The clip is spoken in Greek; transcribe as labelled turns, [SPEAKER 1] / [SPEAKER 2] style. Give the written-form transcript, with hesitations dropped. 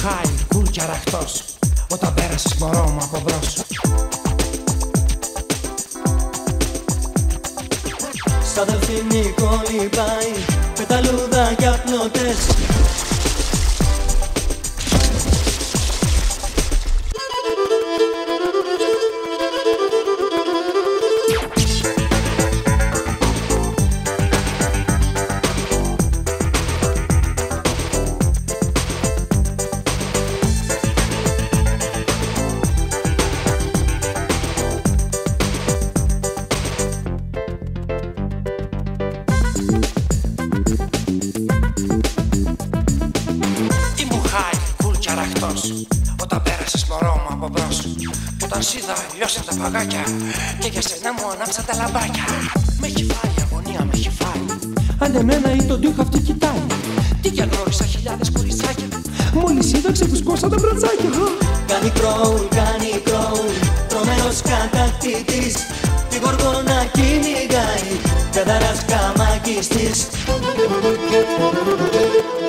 [SPEAKER 1] χάι, κουλ και αραχτός, όταν πέρασες μωρό μου από μπρος.
[SPEAKER 2] Στα Δελφίνικο λιπάει, πεταλούδα και απλωτές.
[SPEAKER 1] Όταν πέρασες μωρό μου από μπρος, όταν σ' είδα λιώσαν τα παγάκια και για σένα μου ανάψαν τα λαμπάκια. Με έχει φάει η αγωνία, με έχει φάει. Αν εμένα ή τον τοίχο αυτή κοιτάει. Τι κι αν γνώρισα χιλιάδες κοριτσάκια, μόλις είδα ξεφουσκώσα τα μπρατσάκια.
[SPEAKER 2] Κάνει κρόουλ, τρομένος κατακτητής, τη γοργόνα κυνηγάει, καταράς καμακής της.